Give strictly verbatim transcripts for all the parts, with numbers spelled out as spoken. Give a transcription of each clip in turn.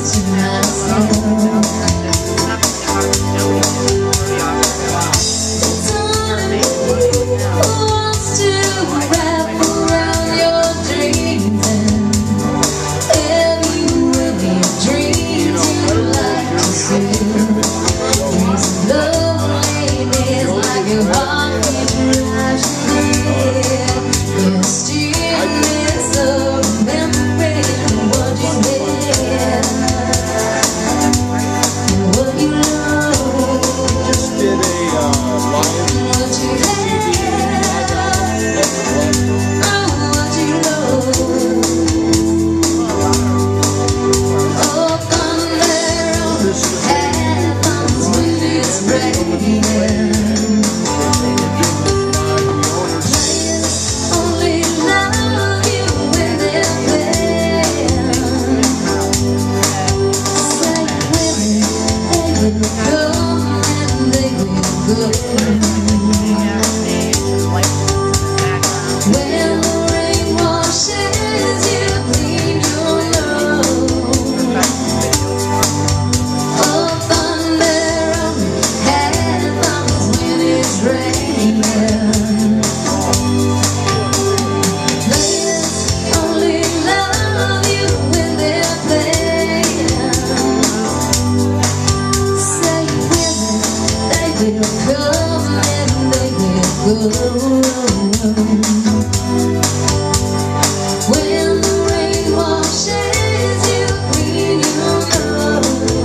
When the rain washes you clean, you know,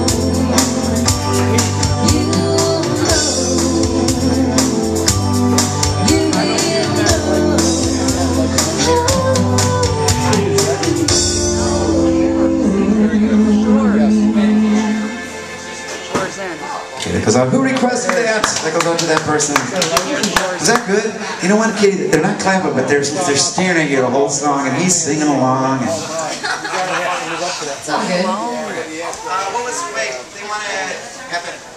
you know, you Because uh, who requested that? That goes out to that person. Is that good? You know what, Kitty? They're not clapping, but they're they're staring at you the whole song, and he's singing along. And it's all good. Uh, what was wait? They want to have it.